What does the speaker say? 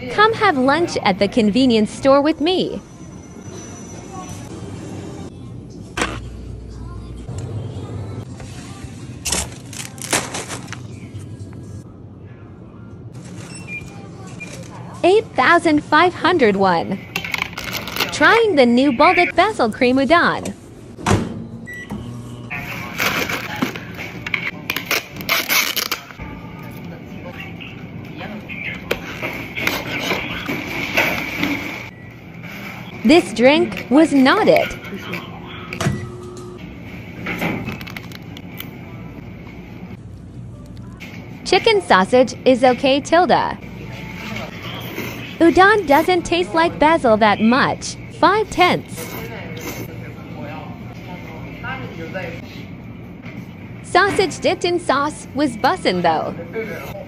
Come have lunch at the convenience store with me. $8,501. Trying the new Baltic basil cream udon. This drink was not it. Chicken sausage is okay, tilde. Udon doesn't taste like basil that much. 5/10. Sausage dipped in sauce was bussin' though.